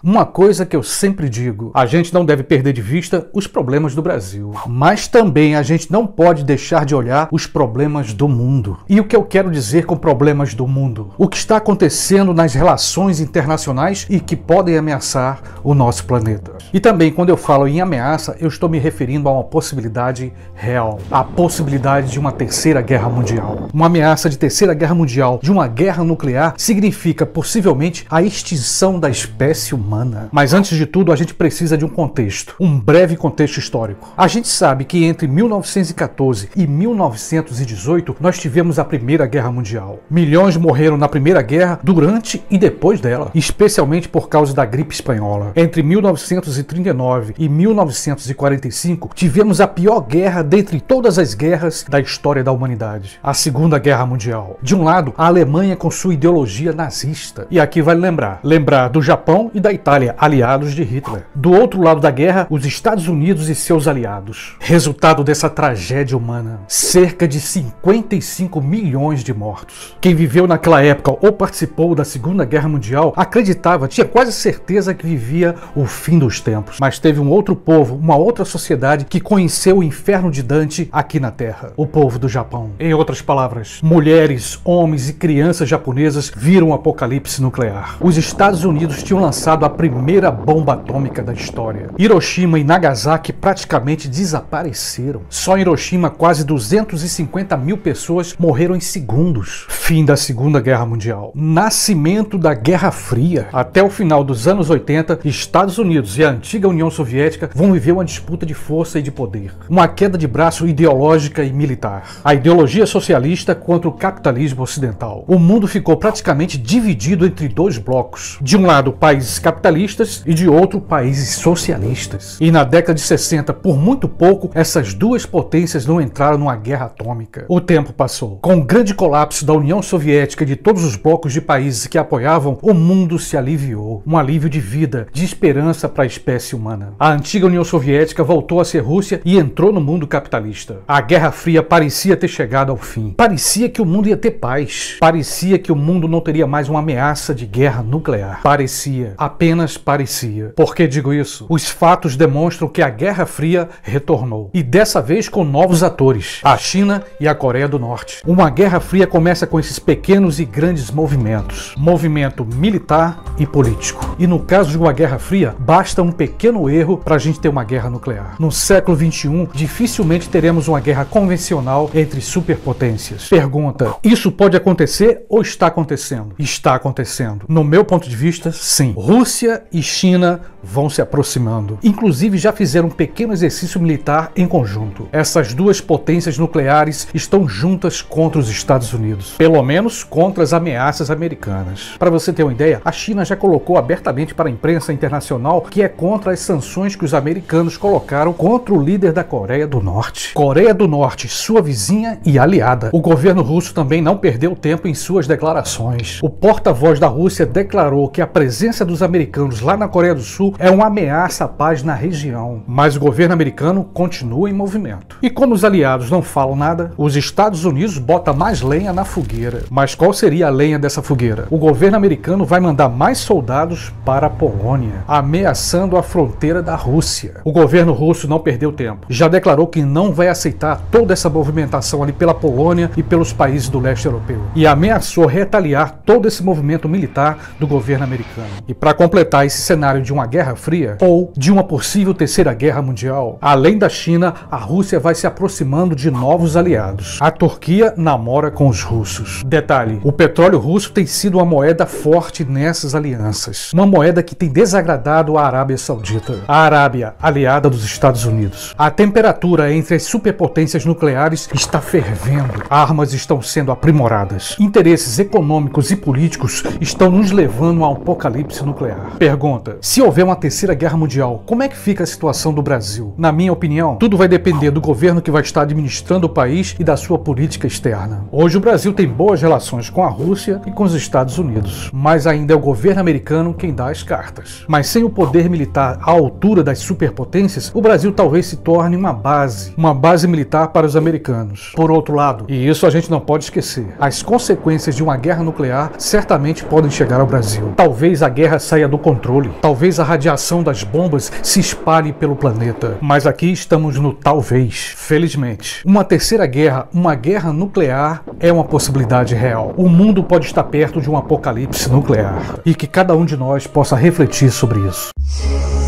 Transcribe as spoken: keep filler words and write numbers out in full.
Uma coisa que eu sempre digo, a gente não deve perder de vista os problemas do Brasil, mas também a gente não pode deixar de olhar os problemas do mundo. E o que eu quero dizer com problemas do mundo? O que está acontecendo nas relações internacionais e que podem ameaçar o nosso planeta. E também, quando eu falo em ameaça, eu estou me referindo a uma possibilidade real, a possibilidade de uma terceira guerra mundial. Uma ameaça de terceira guerra mundial, de uma guerra nuclear, significa possivelmente a extinção da espécie humana. Mas antes de tudo, a gente precisa de um contexto, um breve contexto histórico. A gente sabe que entre mil novecentos e quatorze e mil novecentos e dezoito nós tivemos a Primeira Guerra Mundial. Milhões morreram na Primeira Guerra, durante e depois dela, especialmente por causa da gripe espanhola. Entre mil novecentos e trinta e nove e mil novecentos e quarenta e cinco tivemos a pior guerra dentre todas as guerras da história da humanidade, a Segunda Guerra Mundial. De um lado, a Alemanha com sua ideologia nazista. E aqui vale lembrar, lembrar do Japão e da Itália, aliados de Hitler. Do outro lado da guerra, os Estados Unidos e seus aliados. Resultado dessa tragédia humana, cerca de cinquenta e cinco milhões de mortos. Quem viveu naquela época ou participou da Segunda Guerra Mundial acreditava, tinha quase certeza que vivia o fim dos tempos. Mas teve um outro povo, uma outra sociedade que conheceu o inferno de Dante aqui na Terra, o povo do Japão. Em outras palavras, mulheres, homens e crianças japonesas viram o apocalipse nuclear. Os Estados Unidos tinham lançado a primeira bomba atômica da história. Hiroshima e Nagasaki praticamente desapareceram. Só em Hiroshima, quase duzentos e cinquenta mil pessoas morreram em segundos. Fim da Segunda Guerra Mundial. Nascimento da Guerra Fria. Até o final dos anos oitenta, Estados Unidos e a antiga União Soviética vão viver uma disputa de força e de poder. Uma queda de braço ideológica e militar. A ideologia socialista contra o capitalismo ocidental. O mundo ficou praticamente dividido entre dois blocos. De um lado, países capitalistas e de outro, países socialistas. E na década de sessenta, por muito pouco, essas duas potências não entraram numa guerra atômica. O tempo passou. Com o grande colapso da União Soviética e de todos os blocos de países que apoiavam, o mundo se aliviou. Um alívio de vida, de esperança para a espécie humana. A antiga União Soviética voltou a ser Rússia e entrou no mundo capitalista. A Guerra Fria parecia ter chegado ao fim. Parecia que o mundo ia ter paz. Parecia que o mundo não teria mais uma ameaça de guerra nuclear. Parecia, apenas parecia. Por que digo isso? Os fatos demonstram que a Guerra Fria retornou. E dessa vez com novos atores, a China e a Coreia do Norte. Uma Guerra Fria começa com esses pequenos e grandes movimentos. Movimento militar e político. E no caso de uma Guerra Fria, basta um pequeno erro para a gente ter uma guerra nuclear. No século vinte e um, dificilmente teremos uma guerra convencional entre superpotências. Pergunta, isso pode acontecer ou está acontecendo? Está acontecendo. No meu ponto de vista, sim. Rússia e China vão se aproximando. Inclusive já fizeram um pequeno exercício militar em conjunto. Essas duas potências nucleares estão juntas contra os Estados Unidos. Pelo menos contra as ameaças americanas. Para você ter uma ideia, a China já colocou abertamente para a imprensa internacional que é contra as sanções que os americanos colocaram contra o líder da Coreia do Norte. Coreia do Norte, sua vizinha e aliada. O governo russo também não perdeu tempo em suas declarações. O porta-voz da Rússia declarou que a presença dos americanos lá na Coreia do Sul é uma ameaça à paz na região. Mas o governo americano continua em movimento. E como os aliados não falam nada, os Estados Unidos botam mais lenha na fogueira. Mas qual seria a lenha dessa fogueira? O governo americano vai mandar mais soldados para a Polônia, ameaçando a fronteira da Rússia. O governo russo não perdeu tempo. Já declarou que não vai aceitar toda essa movimentação ali pela Polônia e pelos países do leste europeu. E ameaçou retaliar todo esse movimento militar do governo americano. E para completar esse cenário de uma guerra fria ou de uma possível terceira guerra mundial, além da China, a Rússia vai se aproximando de novos aliados. A Turquia namora com os russos. Detalhe, o petróleo russo tem sido uma moeda forte nessas alianças. Uma moeda que tem desagradado a Arábia Saudita. A Arábia, aliada dos Estados Unidos. A temperatura entre as superpotências nucleares está fervendo. Armas estão sendo aprimoradas. Interesses econômicos e políticos estão nos levando a um apocalipse nuclear. Pergunta, se houver uma terceira guerra mundial, como é que fica a situação do Brasil? Na minha opinião, tudo vai depender do governo que vai estar administrando o país e da sua política externa. Hoje o Brasil tem boas relações com a Rússia e com os Estados Unidos, mas ainda é o governo americano quem dá as cartas. Mas sem o poder militar à altura das superpotências, o Brasil talvez se torne uma base, uma base militar para os americanos. Por outro lado, e isso a gente não pode esquecer, as consequências de uma guerra nuclear certamente podem chegar ao Brasil. Talvez a guerra saia do controle. Talvez a radiação das bombas se espalhe pelo planeta. Mas aqui estamos no talvez. Felizmente. Uma terceira guerra, uma guerra nuclear, é uma possibilidade real. O mundo pode estar perto de um apocalipse nuclear. E que cada um de nós possa refletir sobre isso.